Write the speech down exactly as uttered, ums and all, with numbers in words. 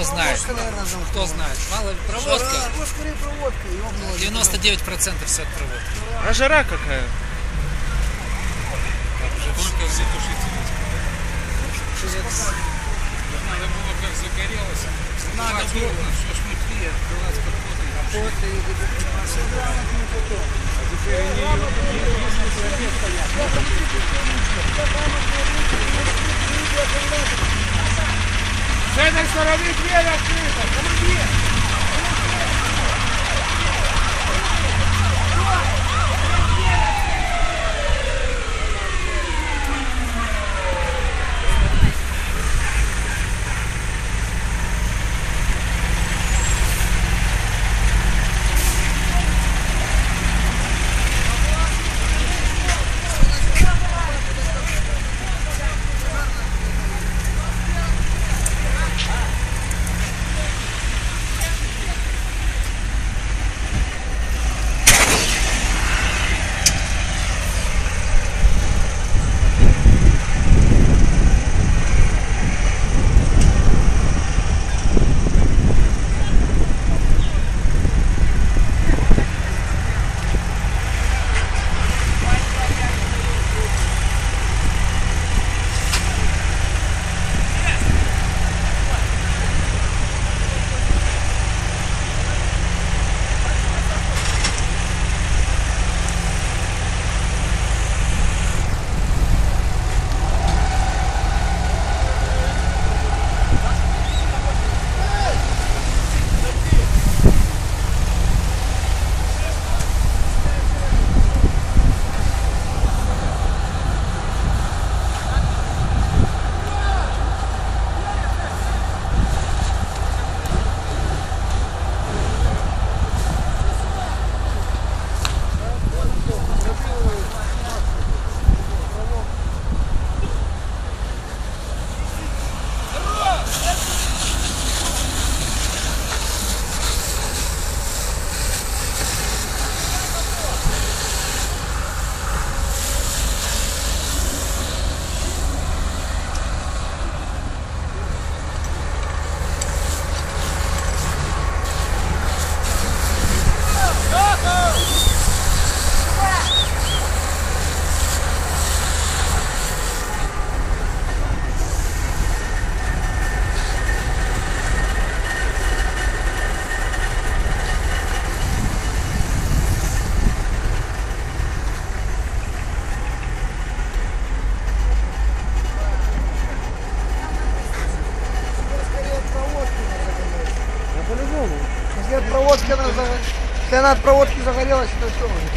знает. Наверное, Кто знает. Мало ли, проводка. Жара, ну, скорее проводка. ёбнула. девяносто девять процентов все от проводки. А жара какая? Только все тушители. Надо было, как загорелось, надо было все внутри, открывать капоты. Капоты и А теперь с этой стороны дверь открыта. Помоги! Если от проводки она, если она от проводки загорелась, это все.